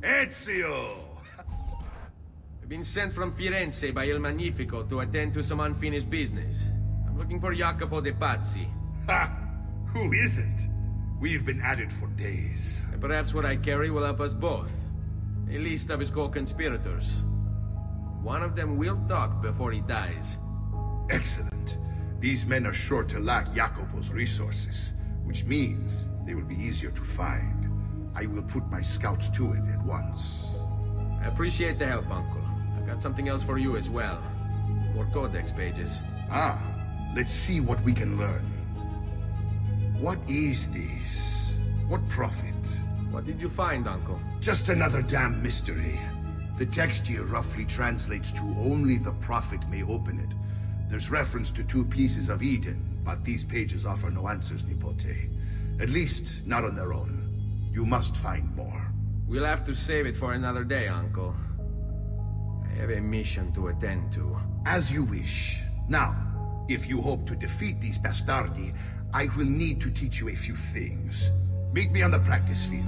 Ezio! I've been sent from Firenze by Il Magnifico to attend to some unfinished business. I'm looking for Jacopo de Pazzi. Ha! Who isn't? We've been at it for days. And perhaps what I carry will help us both. A list of his co-conspirators. One of them will talk before he dies. Excellent. These men are sure to lack Jacopo's resources, which means they will be easier to find. I will put my scouts to it at once. I appreciate the help, Uncle. I've got something else for you as well. More codex pages. Ah, let's see what we can learn. What is this? What prophet? What did you find, Uncle? Just another damn mystery. The text here roughly translates to only the prophet may open it. There's reference to 2 pieces of Eden, but these pages offer no answers, Nipote. At least, not on their own. You must find more. We'll have to save it for another day, Uncle. I have a mission to attend to. As you wish. Now, if you hope to defeat these bastardi, I will need to teach you a few things. Meet me on the practice field.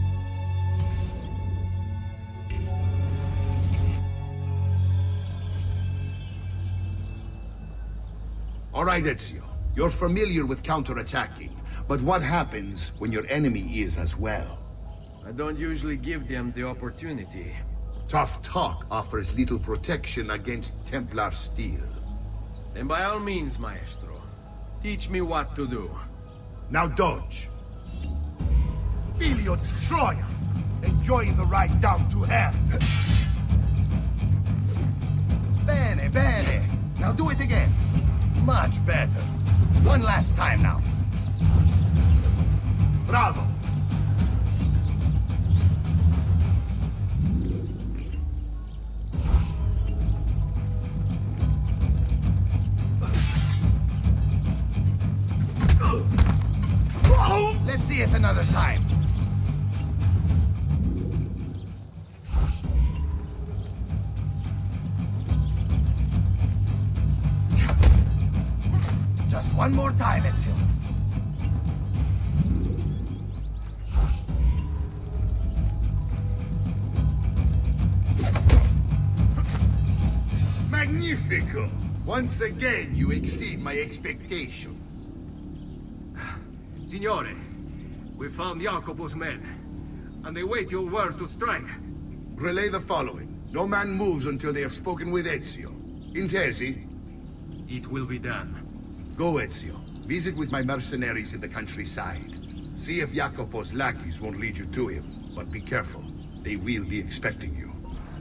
All right, Ezio. You're familiar with counterattacking, but what happens when your enemy is as well? I don't usually give them the opportunity. Tough talk offers little protection against Templar steel. Then by all means, Maestro. Teach me what to do. Now dodge. Filio di Troia! Enjoying the ride down to hell! Bene, bene. Now do it again. Much better. One last time now. Bravo! Let's see it another time. Just one more time, Ezio. Magnifico! Once again, you exceed my expectations. Signore, we found Jacopo's men, and they wait your word to strike. Relay the following. No man moves until they have spoken with Ezio. Intesi? It will be done. Go, Ezio. Visit with my mercenaries in the countryside. See if Jacopo's lackeys won't lead you to him, but be careful. They will be expecting you.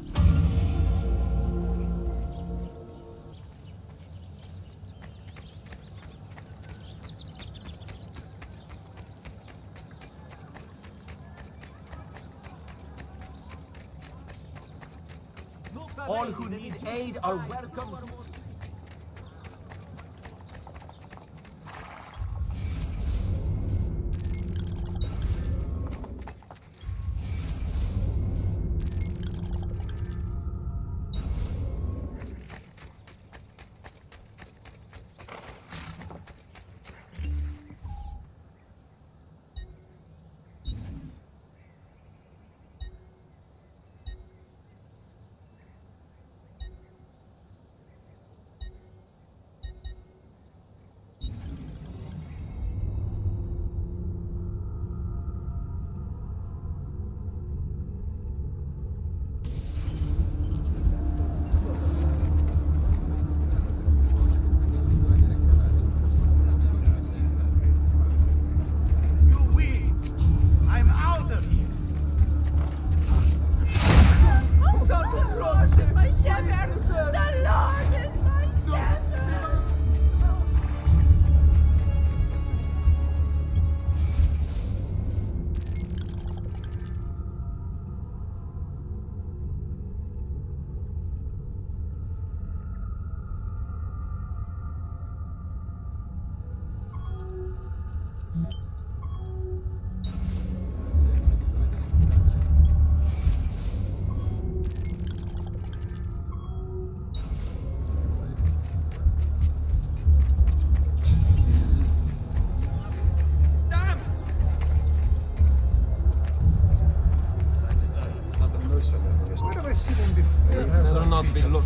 All who need aid are welcome.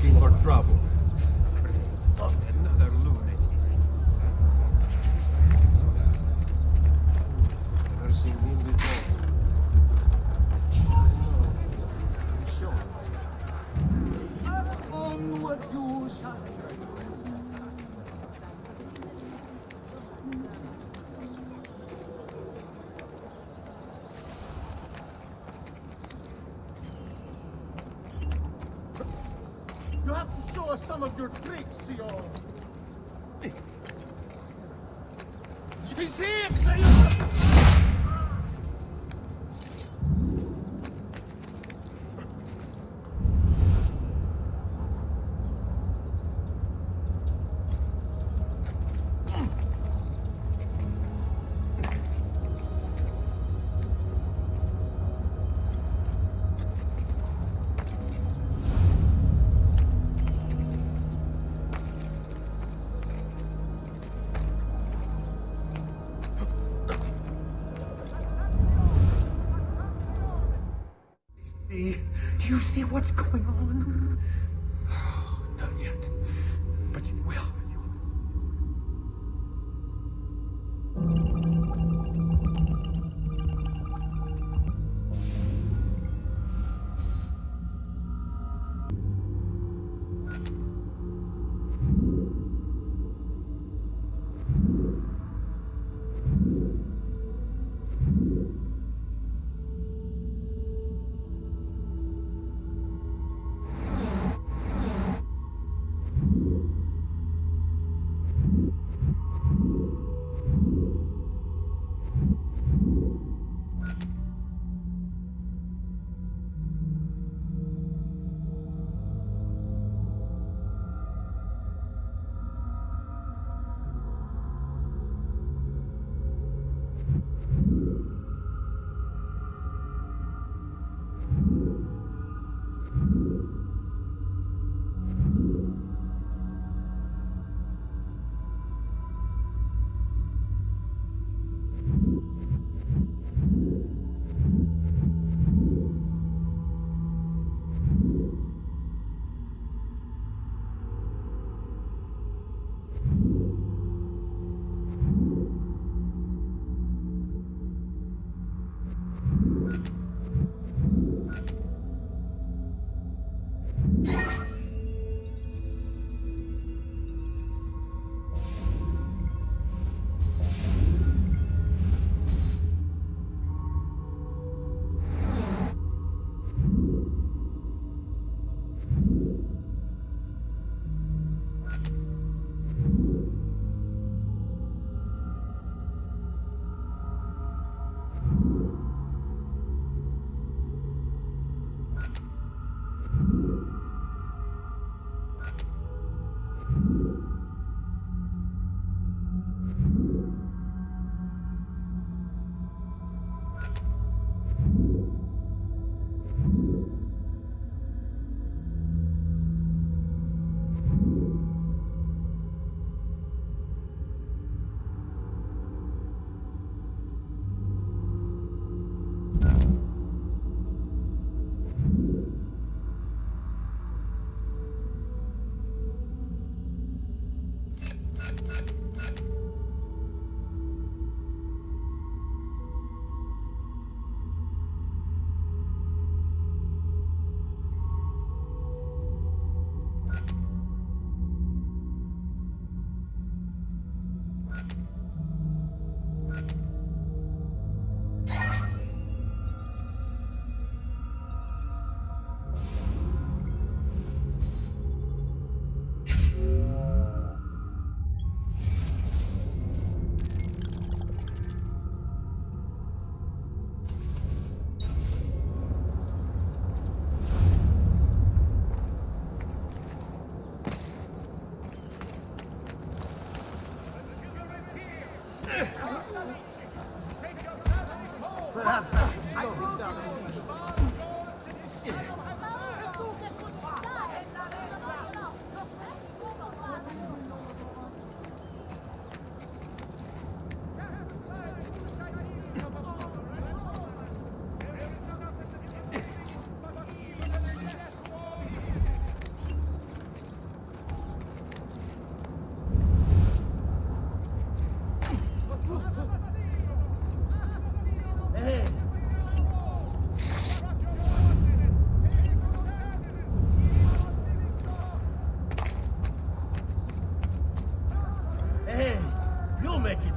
looking for trouble. Another lunatic. Never seen him before. I'm sure. Onward you shall. You have to show us some of your tricks, Senor. He's here, Senor! Do you see what's going on? Not yet. But you will.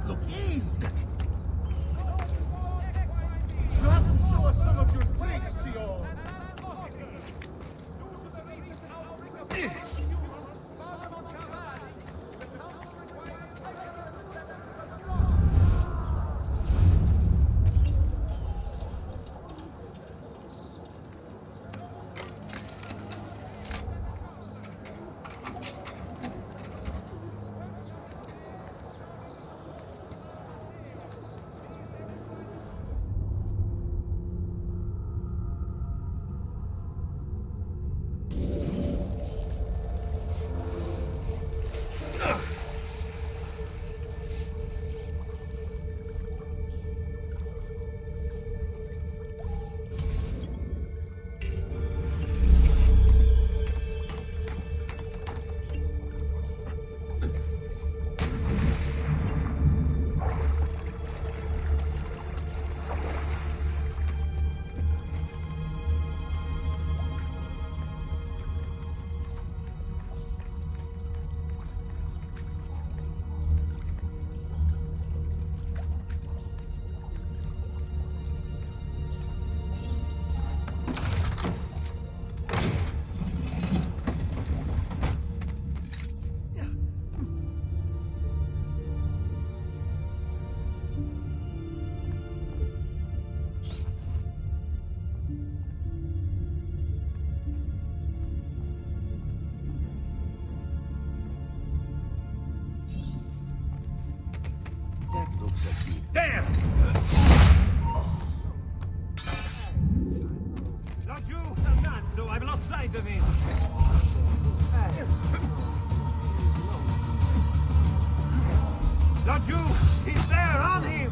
Look easy. You have to show us some of your tricks, Tio. There! Laggiù, Fernando, I've lost sight of him. Laggiù, he's there, on him!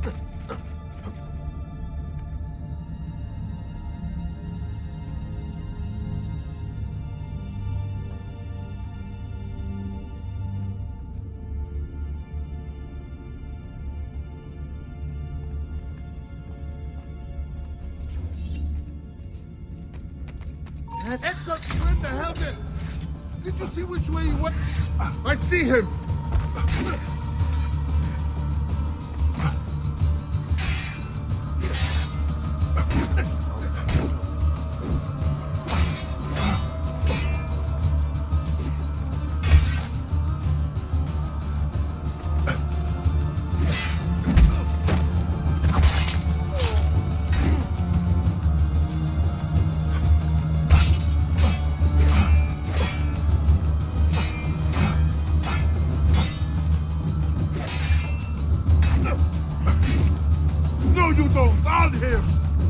Hector, you in the helmet! Did you see which way he went? I see him! No, you don't! On him!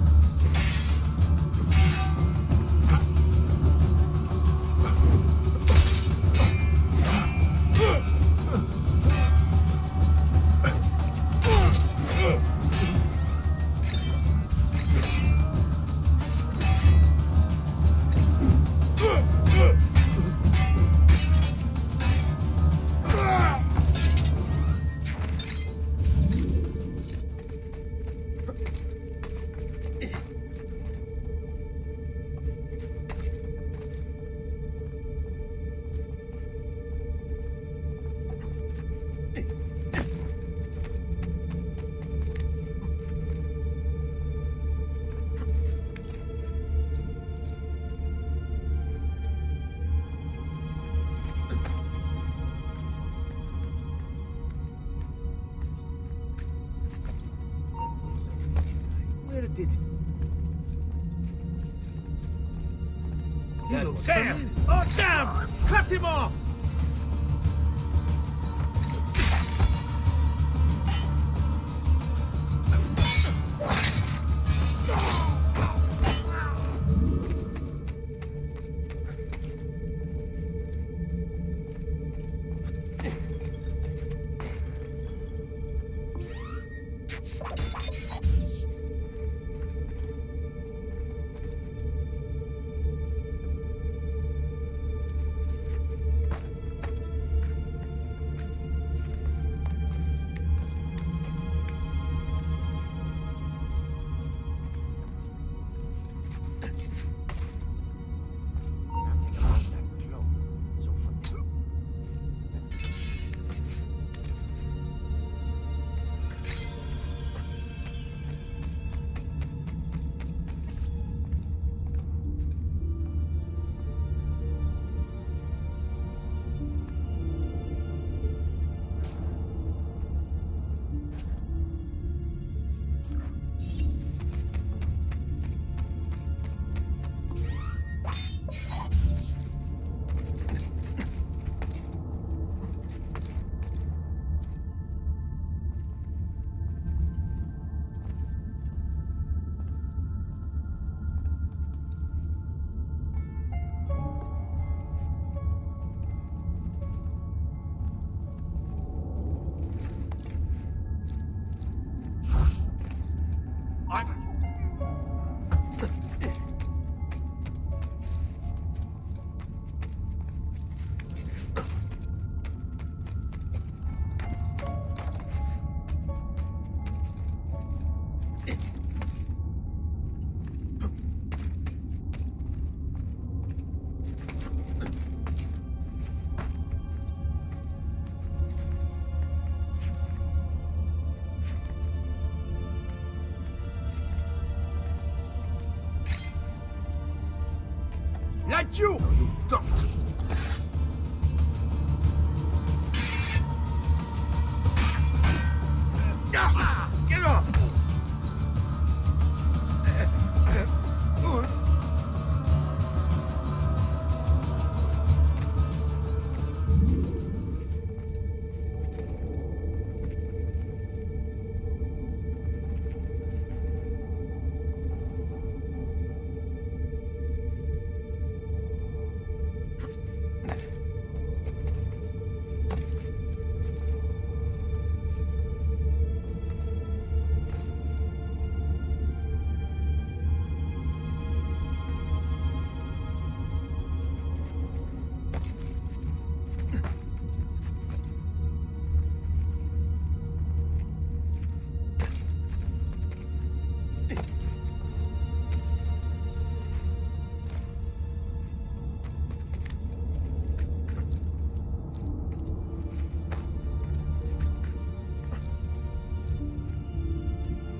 Where did he looks Damn! familiar. Oh, damn! Cut him off! Like you! No, you don't! Get off!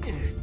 Eh.